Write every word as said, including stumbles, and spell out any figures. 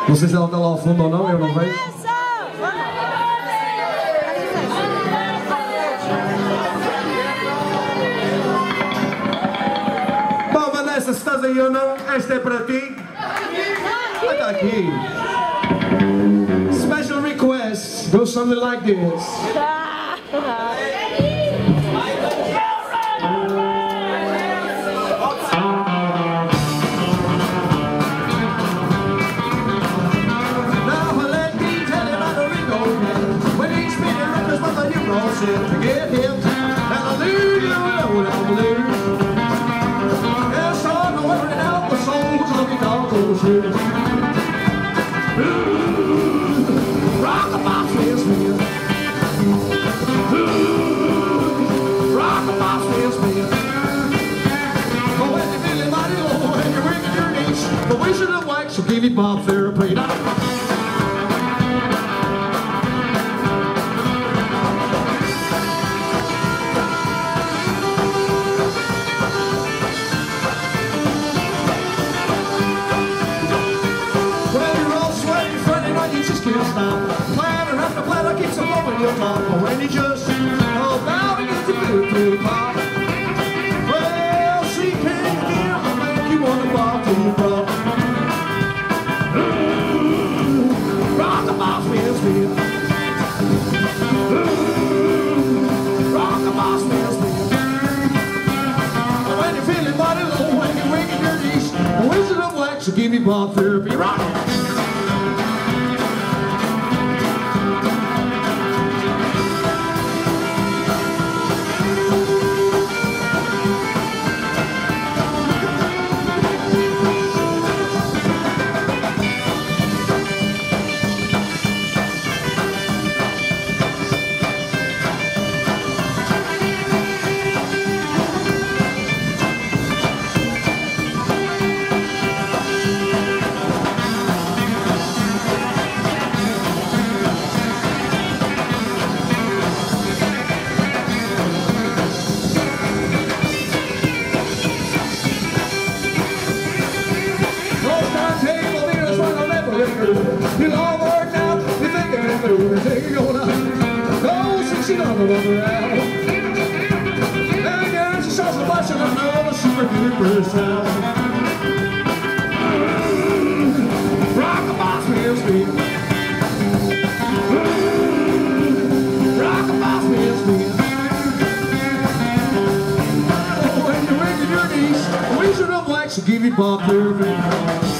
Não sei se ela está lá ao fundo ou não, eu não vejo. Bom, Vanessa, se estás aí ou não, esta é para ti. Vai estar aqui. Special request goes something like this. To get him, hallelujah, hallelujah. Yes, I know every now the souls of the doggos here. Rock the box with me. Rock the box with me. Oh, when you're feeling mighty low and you're wigging your knees, the wizard of wax will give you Bob therapy. Platter after platter keeps on blowing your top. But when you just oh, bow and get to do to pop, well, she can't hear the make you want to bob to your prop. Rock the box wheels wheel. Rock the box wheels wheel. When you're feeling body low, when you're wigging your knees, the wizard of wax will give you Bob therapy. Rock. You're all worked out, you're thinking it through, and take it going up. Oh, since you don't know around. And again, she starts to watch another super duper sound. Rock the box wheels wheel. Rock the box wheels wheel. Oh, when you're wigging your knees, the wizard of wax will give you Bob therapy.